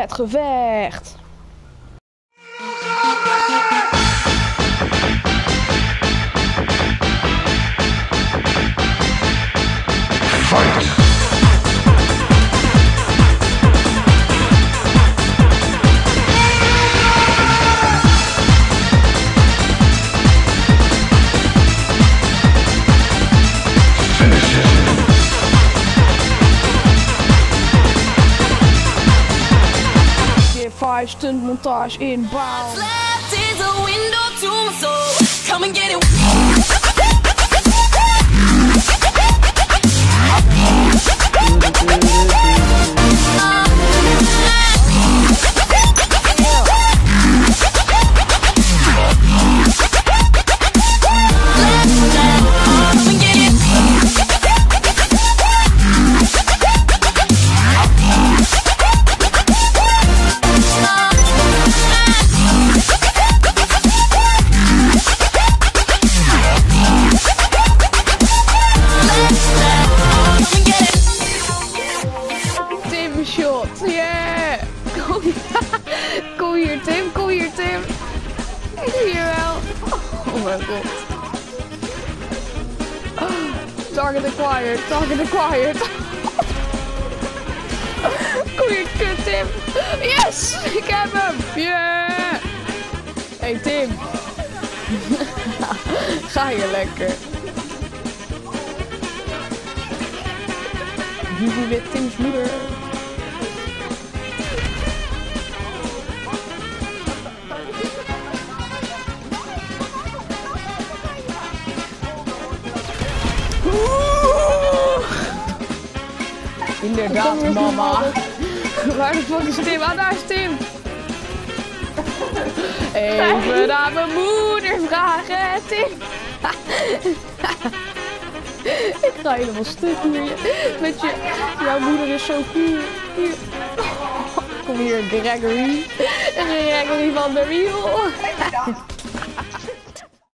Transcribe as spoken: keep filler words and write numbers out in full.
Het gevecht. Fight! Vijf stunt montage in bouw. Shot, yeah! Kom hier. Kom hier, Tim, kom hier, Tim. Ik zie je wel. Oh mijn god. Target acquired, target acquired. Kom hier, kut, Tim. Yes! Ik heb hem! Yeah! Hey, Tim. Ga je lekker. Wie weet Tim's moeder? Inderdaad, mama. Waar de fuck is Tim? Ah, daar is Tim. Even naar mijn moeder vragen, Tim. Ik ga helemaal stuk hier. Met je, jouw moeder is zo cool. Hier. Kom hier, Gregory. Gregory van de Wiel.